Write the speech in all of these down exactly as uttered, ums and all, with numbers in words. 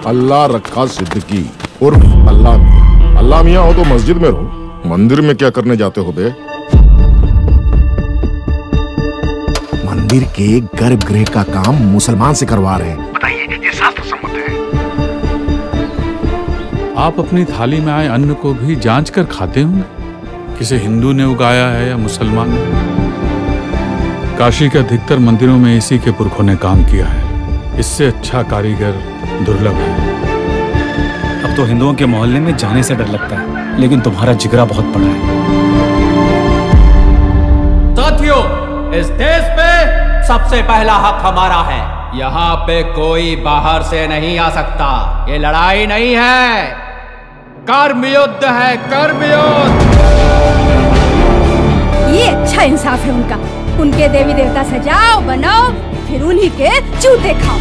अल्लाह रखा सिद्दीकी उर्फ अल्लाह मियां। अल्लाह मियां हो तो मस्जिद में रहो, मंदिर में क्या करने जाते हो बे? मंदिर के गर्भगृह का काम मुसलमान से करवा रहे हैं। बताइए ये शास्त्र सम्मत है? आप अपनी थाली में आए अन्न को भी जांच कर खाते होंगे, किसी हिंदू ने उगाया है या मुसलमान ने। काशी के अधिकतर मंदिरों में इसी के पुरखों ने काम किया है, इससे अच्छा कारीगर दुर्लभ है। अब तो हिंदुओं के मोहल्ले में जाने से डर लगता है, लेकिन तुम्हारा जिगरा बहुत बड़ा है। साथियों, इस देश में सबसे पहला हक हमारा है। यहाँ पे कोई बाहर से नहीं आ सकता। ये लड़ाई नहीं है, कर्म युद्ध है, कर्म युद्ध। ये अच्छा इंसाफ है उनका। उनके देवी देवता सजाओ बनाओ, फिर उन्हीं के जूते खाओ।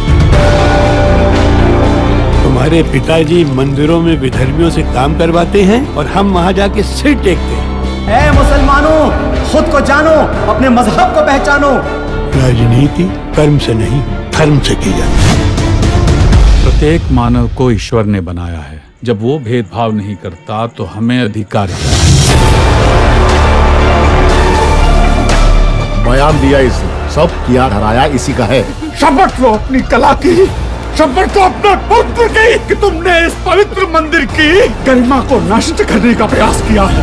तुम्हारे पिताजी मंदिरों में विधर्मियों से काम करवाते हैं और हम वहाँ जाके सिर टेकते हैं। ऐ मुसलमानों, खुद को जानो, अपने मजहब को पहचानो। राजनीति कर्म से नहीं धर्म से की जाती है। प्रत्येक मानव को ईश्वर ने बनाया है, जब वो भेदभाव नहीं करता तो हमें अधिकार है। बयान दिया इसने, सब किया हराया इसी का है। शपथ लो अपनी कला की, शपथ लो अपने पुत्र की कि तुमने इस पवित्र मंदिर की गरिमा को नष्ट करने का प्रयास किया है।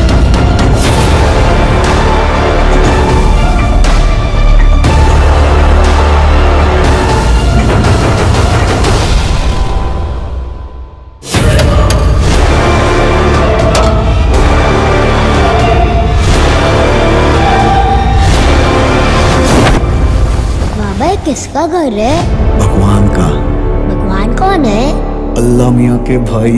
किसका घर है? भगवान का। भगवान कौन है? अल्लाह मियां के भाई।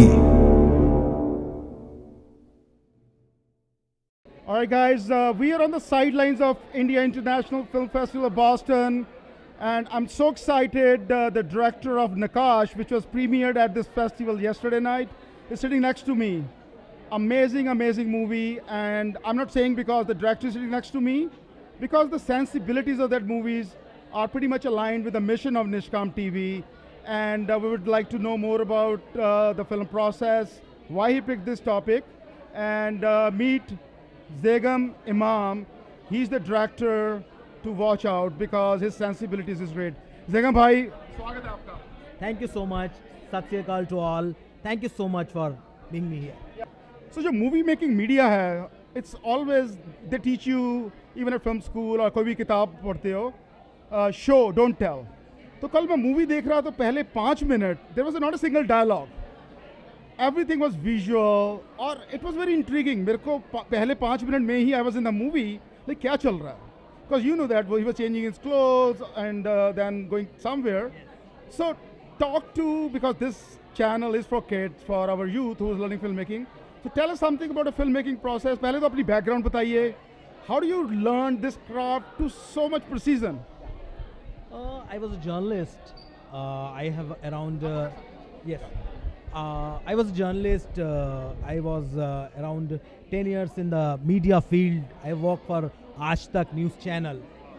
Alright guys, uh, we are on the sidelines of India International Film Festival of Boston, and I'm so excited. Uh, the director of Nakkash, which was premiered at this festival yesterday night, is sitting next to me. Amazing, amazing movie, and I'm not saying because the director is sitting next to me, because the sensibilities of that movies are pretty much aligned with the mission of Nishkam T V, and uh, we would like to know more about uh, the film process, why he picked this topic, and uh, meet Zaighaam Imam. He's the director to watch out because his sensibilities is great. Zaighaam bhai, स्वागत है आपका. Thank you so much. Sat Sri Akal to all. Thank you so much for being me here. Yeah. So जो movie making media है, it's always they teach you even at film school और कोई भी किताब पढ़ते हो, show don't tell. तो कल मैं मूवी देख रहा तो पहले पाँच minute there was not a single dialogue, everything was visual और इट वाज वेरी इंट्रीगिंग। मेरे को पहले पाँच मिनट में ही I was in the movie, like क्या चल रहा है, because you know that he was changing his clothes and then going somewhere. So talk to, because this channel is for kids, for our youth who is learning film making. So tell us something about a film making process. पहले तो अपनी background बताइए, how do you learn this craft to so much precision? Uh, I was a journalist. Uh, I have around, uh, yes, uh, I was a journalist. Uh, I was uh, around ten years in the media field. I work for Aaj Tak news channel.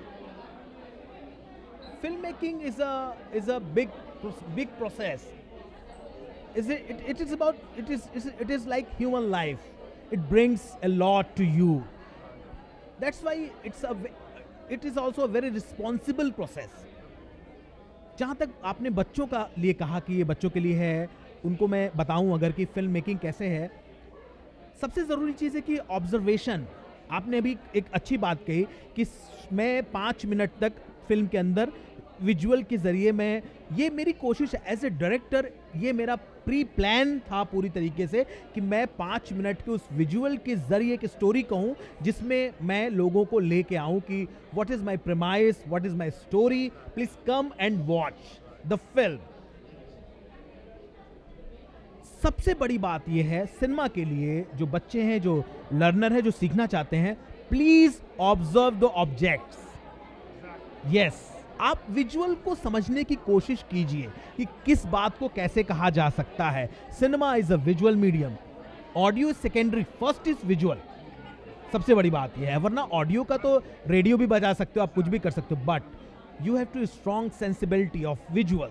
Filmmaking is a is a big big process. Is it? It, it is about it is it is like human life. It brings a lot to you. That's why it's a. It is also a very responsible process. जहाँ तक आपने बच्चों का लिए कहा कि ये बच्चों के लिए है, उनको मैं बताऊं अगर कि फिल्म मेकिंग कैसे है, सबसे ज़रूरी चीज़ है कि ऑब्जर्वेशन। आपने अभी एक अच्छी बात कही कि मैं पाँच मिनट तक फिल्म के अंदर विजुअल के ज़रिए मैं, ये मेरी कोशिश एज ए डायरेक्टर, ये मेरा प्री प्लान था पूरी तरीके से कि मैं पाँच मिनट के उस विजुअल के ज़रिए एक स्टोरी कहूँ जिसमें मैं लोगों को लेके आऊँ कि what is my premise, what is my story, please come and watch the film. सबसे बड़ी बात यह है सिनेमा के लिए, जो बच्चे हैं, जो लर्नर है, जो सीखना चाहते हैं, please observe the objects. Yes, आप विजुअल को समझने की कोशिश कीजिए कि किस बात को कैसे कहा जा सकता है। Cinema is a visual medium, audio is secondary, first is visual. सबसे बड़ी बात यह है, वरना ऑडियो का तो रेडियो भी बजा सकते हो, आप कुछ भी कर सकते हो, but you have to strong sensibility of visuals.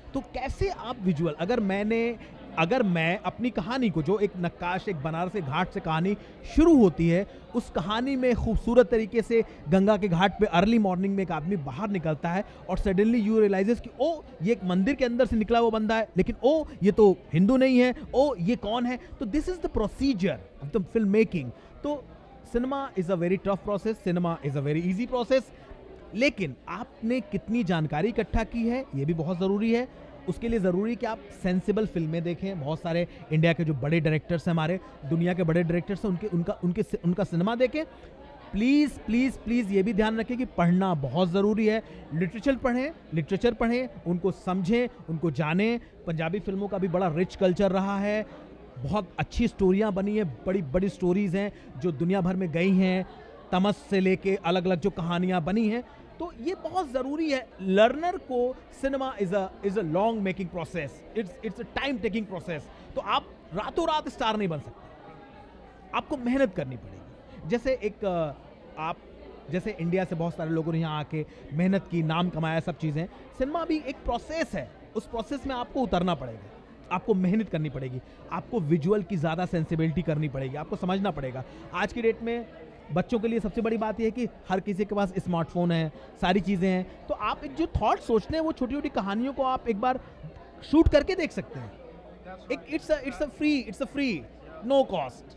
तो कैसे आप विजुअल, अगर मैंने अगर मैं अपनी कहानी को, जो एक नक्काश, एक बनारस घाट से कहानी शुरू होती है, उस कहानी में खूबसूरत तरीके से गंगा के घाट पे अर्ली मॉर्निंग में एक आदमी बाहर निकलता है और सडनली यू रियलाइजेस कि ओ ये एक मंदिर के अंदर से निकला हुआ बंदा है, लेकिन ओ ये तो हिंदू नहीं है, ओ ये कौन है। तो this is the procedure of the film making. तो cinema is a very tough process, cinema is a very easy process, लेकिन आपने कितनी जानकारी इकट्ठा की है ये भी बहुत ज़रूरी है। उसके लिए ज़रूरी है कि आप सेंसिबल फिल्में देखें। बहुत सारे इंडिया के जो बड़े डायरेक्टर्स हैं, हमारे दुनिया के बड़े डायरेक्टर्स हैं, उनके उनका उनके उनका सिनेमा देखें। प्लीज़ प्लीज़ प्लीज़ ये भी ध्यान रखें कि पढ़ना बहुत ज़रूरी है। लिटरेचर पढ़ें, लिटरेचर पढ़ें, उनको समझें, उनको जानें। पंजाबी फिल्मों का भी बड़ा रिच कल्चर रहा है, बहुत अच्छी स्टोरियाँ बनी हैं, बड़ी बड़ी स्टोरीज़ हैं जो दुनिया भर में गई हैं, तमस से लेके अलग अलग जो कहानियाँ बनी हैं। तो ये बहुत ज़रूरी है। लर्नर को cinema is a is a long making process, it's it's a time taking process. तो आप रातों रात स्टार नहीं बन सकते, आपको मेहनत करनी पड़ेगी। जैसे एक आप जैसे इंडिया से बहुत सारे लोगों ने यहाँ आके मेहनत की, नाम कमाया, सब चीज़ें। सिनेमा भी एक प्रोसेस है, उस प्रोसेस में आपको उतरना पड़ेगा, आपको मेहनत करनी पड़ेगी, आपको विजुअल की ज़्यादा सेंसिबिलिटी करनी पड़ेगी, आपको समझना पड़ेगा। आज की डेट में बच्चों के लिए सबसे बड़ी बात यह है कि हर किसी के पास स्मार्टफोन है, सारी चीज़ें हैं। तो आप एक जो थॉट सोचते हैं वो छोटी छोटी कहानियों को आप एक बार शूट करके देख सकते हैं। एक it's a it's a free it's a free no cost.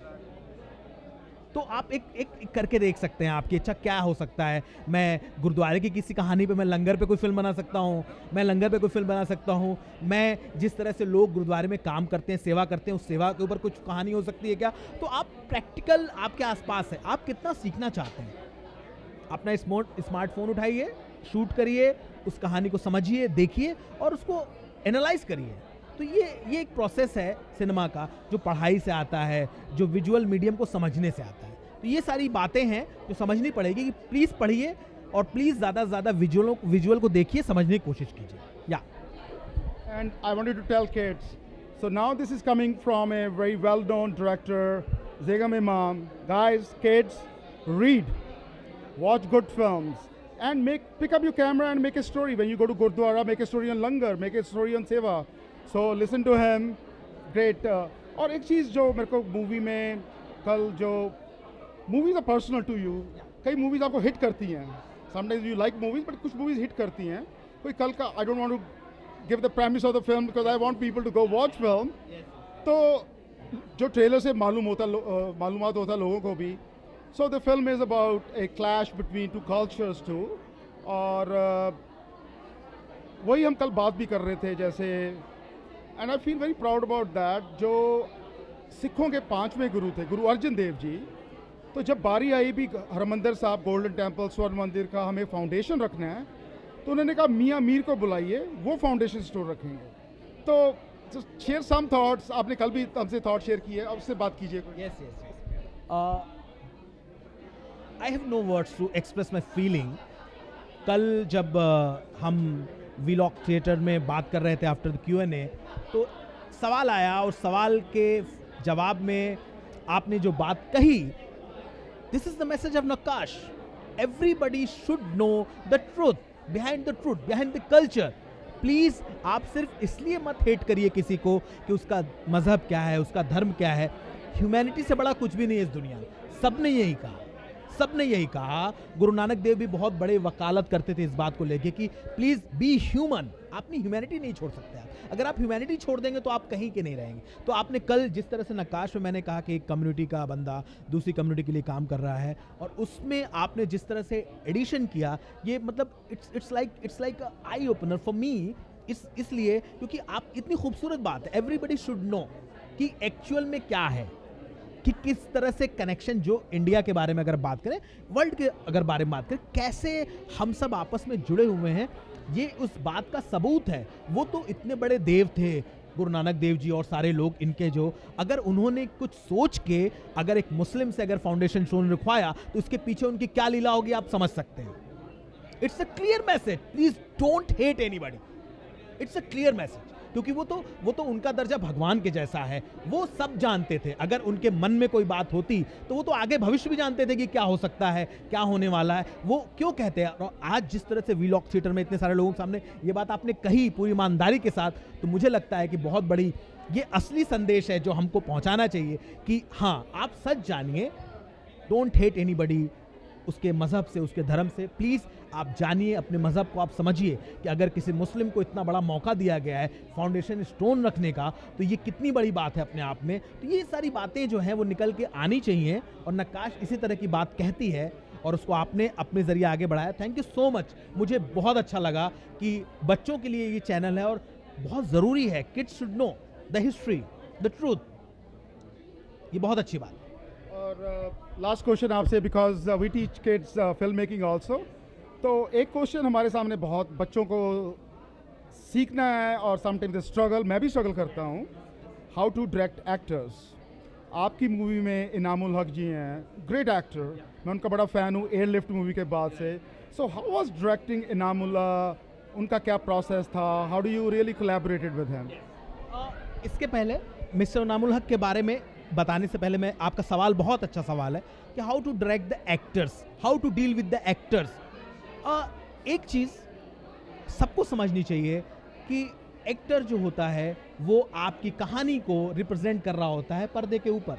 तो आप एक, एक एक करके देख सकते हैं आपकी अच्छा क्या हो सकता है। मैं गुरुद्वारे की किसी कहानी पे मैं लंगर पे कोई फिल्म बना सकता हूँ, मैं लंगर पे कोई फिल्म बना सकता हूँ। मैं जिस तरह से लोग गुरुद्वारे में काम करते हैं, सेवा करते हैं, उस सेवा के ऊपर कुछ कहानी हो सकती है क्या। तो आप प्रैक्टिकल आपके आसपास है, आप कितना सीखना चाहते हैं, अपना स्मार्ट स्मार्टफोन उठाइए, शूट करिए, उस कहानी को समझिए, देखिए और उसको एनालाइज करिए। तो ये ये एक प्रोसेस है सिनेमा का, जो पढ़ाई से आता है, जो विजुअल मीडियम को समझने से आता है। तो ये सारी बातें हैं जो समझनी पड़ेगी कि प्लीज़ पढ़िए और प्लीज़ ज़्यादा से ज़्यादा विजुअल विजुअल को देखिए, समझने की कोशिश कीजिए। या and I wanted to tell kids, so now this is coming from a very well known director Zaigham Imam. Guys, kids, read, watch good films, and make pick up your camera and make a story. When you go to Gurdwara, make a story on Langar, make a story on Seva. So listen to him. Great. Uh, और एक चीज़ जो मेरे को movie में कल जो movies are personal to you, कई movies आपको हिट करती हैं। Sometimes you like movies but कुछ मूवीज हिट करती हैं। कोई कल का, I don't want to give the premise of the film because I want people to go watch film. तो जो ट्रेलर से मालूम होता uh, मालूमात होता लोगों को भी। So the film is about a clash between two cultures too, और uh, वही हम कल बात भी कर रहे थे जैसे, and I feel very proud about that। जो सिखों के पांचवें गुरु थे, गुरु अर्जन देव जी, तो जब बारी आई भी हरमंदिर साहब, गोल्डन टेम्पल, स्वर्ण मंदिर का हमें फाउंडेशन रखना है, तो उन्होंने कहा मियाँ मीर को बुलाइए, वो फाउंडेशन स्टोर रखेंगे। तो शेयर सम थॉट्स, आपने कल भी हमसे थॉट शेयर किए, अब उससे बात कीजिए। Yes yes I have no words to express my feeling। कल जब uh, हम वीलॉग थिएटर में बात कर रहे थे after the Q N A, तो सवाल आया और सवाल के जवाब में आपने जो बात कही, this is the message of Nakkash. Everybody should know the truth behind the truth behind the culture. Please आप सिर्फ इसलिए मत हेट करिए किसी को कि उसका मजहब क्या है, उसका धर्म क्या है। ह्यूमैनिटी से बड़ा कुछ भी नहीं है इस दुनिया में। सब ने यही कहा, सब ने यही कहा। गुरु नानक देव भी बहुत बड़े वकालत करते थे इस बात को लेके कि प्लीज बी ह्यूमन। अपनी ह्यूमैनिटी नहीं छोड़ सकते आप। अगर आप ह्यूमैनिटी छोड़ देंगे तो आप कहीं के नहीं रहेंगे। तो आपने कल जिस तरह से नक्काश में मैंने कहा कि एक कम्युनिटी का बंदा दूसरी कम्युनिटी के लिए काम कर रहा है, और उसमें आपने जिस तरह से एडिशन किया, ये मतलब it's it's like it's like eye opener for me. इस इसलिए क्योंकि आप इतनी खूबसूरत बात है, एवरीबडी शुड नो कि एक्चुअल में क्या है, कि किस तरह से कनेक्शन, जो इंडिया के बारे में अगर बात करें, वर्ल्ड के अगर बारे में बात करें, कैसे हम सब आपस में जुड़े हुए हैं, ये उस बात का सबूत है। वो तो इतने बड़े देव थे गुरु नानक देव जी और सारे लोग इनके, जो अगर उन्होंने कुछ सोच के अगर एक मुस्लिम से अगर फाउंडेशन स्टोन रखवाया तो उसके पीछे उनकी क्या लीला होगी आप समझ सकते हैं। It's a clear message, please don't hate anybody. It's a clear message. क्योंकि वो तो वो तो उनका दर्जा भगवान के जैसा है। वो सब जानते थे, अगर उनके मन में कोई बात होती तो वो तो आगे भविष्य भी जानते थे कि क्या हो सकता है, क्या होने वाला है। वो क्यों कहते हैं, और आज जिस तरह से वीलॉग थिएटर में इतने सारे लोगों के सामने ये बात आपने कही पूरी ईमानदारी के साथ, तो मुझे लगता है कि बहुत बड़ी ये असली संदेश है जो हमको पहुंचाना चाहिए कि हाँ, आप सच जानिए, डोंट हेट एनीबडी, उसके मजहब से, उसके धर्म से। प्लीज़ आप जानिए, अपने मजहब को आप समझिए कि अगर किसी मुस्लिम को इतना बड़ा मौका दिया गया है फाउंडेशन स्टोन रखने का, तो ये कितनी बड़ी बात है अपने आप में। तो ये सारी बातें जो हैं वो निकल के आनी चाहिए, और नक्काश इसी तरह की बात कहती है और उसको आपने अपने ज़रिए आगे बढ़ाया। Thank you so much. मुझे बहुत अच्छा लगा कि बच्चों के लिए ये चैनल है और बहुत ज़रूरी है। Kids should know the history, the truth. ये बहुत अच्छी बात है। और लास्ट क्वेश्चन आपसे, because we teach kids film making also, तो एक क्वेश्चन हमारे सामने बहुत बच्चों को सीखना है और समटाइम्स स्ट्रगल, मैं भी स्ट्रगल करता हूँ, हाउ टू डायरेक्ट एक्टर्स। आपकी मूवी में इनामुल हक जी हैं, ग्रेट एक्टर, मैं उनका बड़ा फ़ैन हूँ एयरलिफ्ट मूवी के बाद से। So how was directing Inamullah, उनका क्या प्रोसेस था, how do you really collaborated with him? इसके पहले मिस्टर इनामुल हक के बारे में बताने से पहले, मैं आपका सवाल बहुत अच्छा सवाल है कि how to direct the actors, how to deal with the actors. एक चीज़ सबको समझनी चाहिए कि एक्टर जो होता है वो आपकी कहानी को रिप्रेजेंट कर रहा होता है पर्दे के ऊपर।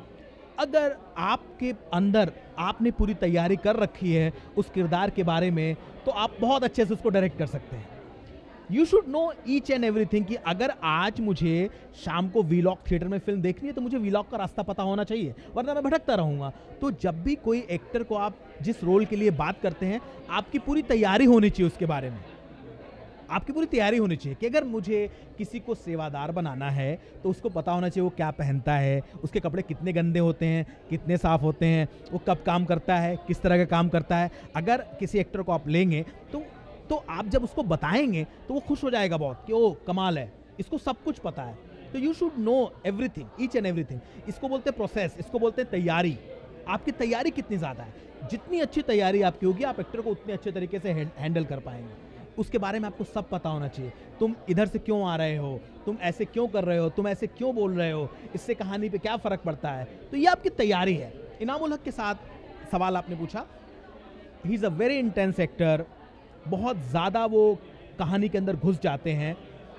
अगर आपके अंदर आपने पूरी तैयारी कर रखी है उस किरदार के बारे में, तो आप बहुत अच्छे से उसको डायरेक्ट कर सकते हैं। You should know each and everything कि अगर आज मुझे शाम को वीलॉग थिएटर में फिल्म देखनी है तो मुझे वीलॉग का रास्ता पता होना चाहिए, वरना मैं भटकता रहूँगा। तो जब भी कोई एक्टर को आप जिस रोल के लिए बात करते हैं, आपकी पूरी तैयारी होनी चाहिए उसके बारे में। आपकी पूरी तैयारी होनी चाहिए कि अगर मुझे किसी को सेवादार बनाना है तो उसको पता होना चाहिए वो क्या पहनता है, उसके कपड़े कितने गंदे होते हैं, कितने साफ़ होते हैं, वो कब काम करता है, किस तरह का काम करता है। अगर किसी एक्टर को आप लेंगे तो तो आप जब उसको बताएंगे तो वो खुश हो जाएगा बहुत कि ओ कमाल है, इसको सब कुछ पता है। तो you should know everything, each and everything. इसको बोलते हैं प्रोसेस, इसको बोलते हैं तैयारी। आपकी तैयारी कितनी ज़्यादा है, जितनी अच्छी तैयारी आपकी होगी आप एक्टर को उतने अच्छे तरीके से हैंडल कर पाएंगे। उसके बारे में आपको सब पता होना चाहिए। तुम इधर से क्यों आ रहे हो, तुम ऐसे क्यों कर रहे हो, तुम ऐसे क्यों बोल रहे हो, इससे कहानी पे क्या फ़र्क पड़ता है। तो ये आपकी तैयारी है। इनामुल हक के साथ सवाल आपने पूछा, he is a very intense actor, बहुत ज़्यादा वो कहानी के अंदर घुस जाते हैं।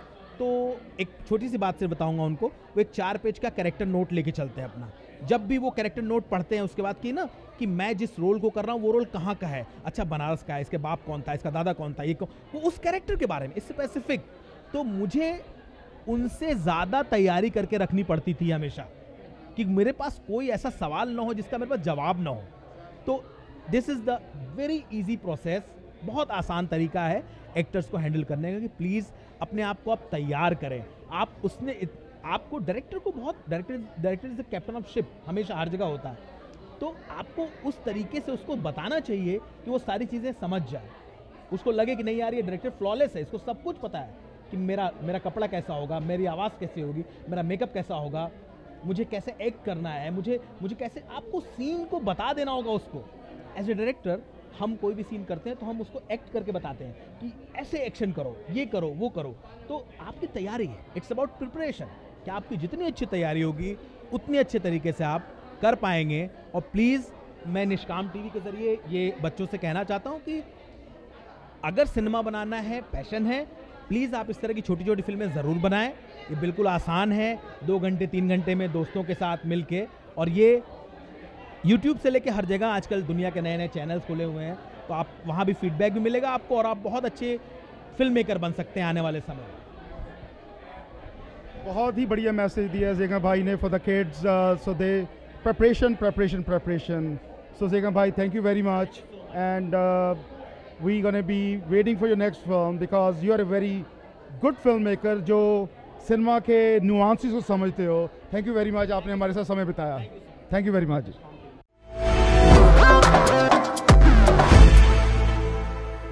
तो एक छोटी सी बात से बताऊंगा उनको, वो एक चार पेज का कैरेक्टर नोट लेके चलते हैं अपना। जब भी वो कैरेक्टर नोट पढ़ते हैं उसके बाद कि ना कि मैं जिस रोल को कर रहा हूँ वो रोल कहाँ का है, अच्छा बनारस का है, इसके बाप कौन था, इसका दादा कौन था, ये कौन, वो उस कैरेक्टर के बारे में स्पेसिफिक। तो मुझे उनसे ज़्यादा तैयारी करके रखनी पड़ती थी हमेशा कि मेरे पास कोई ऐसा सवाल ना हो जिसका मेरे पास जवाब ना हो। तो this is the very easy process, बहुत आसान तरीका है एक्टर्स को हैंडल करने का कि प्लीज़ अपने आप को आप तैयार करें। आप उसने आपको डायरेक्टर को बहुत director director is the captain of ship, हमेशा हर जगह होता है। तो आपको उस तरीके से उसको बताना चाहिए कि वो सारी चीज़ें समझ जाए, उसको लगे कि नहीं यार ये डायरेक्टर फ्लॉलेस है, इसको सब कुछ पता है कि मेरा मेरा कपड़ा कैसा होगा, मेरी आवाज़ कैसी होगी, मेरा मेकअप कैसा होगा, मुझे कैसे एक्ट करना है, मुझे मुझे कैसे, आपको सीन को बता देना होगा उसको। एज ए डायरेक्टर हम कोई भी सीन करते हैं तो हम उसको एक्ट करके बताते हैं कि ऐसे एक्शन करो, ये करो, वो करो। तो आपकी तैयारी है, इट्स अबाउट प्रिपरेशन। कि आपकी जितनी अच्छी तैयारी होगी उतनी अच्छे तरीके से आप कर पाएंगे। और प्लीज़ मैं निष्काम टीवी के ज़रिए ये बच्चों से कहना चाहता हूँ कि अगर सिनेमा बनाना है, पैशन है, प्लीज़ आप इस तरह की छोटी छोटी फिल्में ज़रूर बनाएं। ये बिल्कुल आसान है, दो घंटे तीन घंटे में दोस्तों के साथ मिल के। और ये यूट्यूब से लेके हर जगह आजकल दुनिया के नए नए चैनल्स खुले हुए हैं, तो आप वहाँ भी फीडबैक भी मिलेगा आपको और आप बहुत अच्छे फिल्म मेकर बन सकते हैं आने वाले समय में। बहुत ही बढ़िया मैसेज दिया ज़ैगहाम भाई ने for the kids, so they preparation preparation preparation. So Zaigham भाई, thank you very much, and we gonna be waiting for your next film because you are a very good film maker जो cinema के nuances को समझते हो। Thank you very much, आपने हमारे साथ समय बिताया। Thank you very much.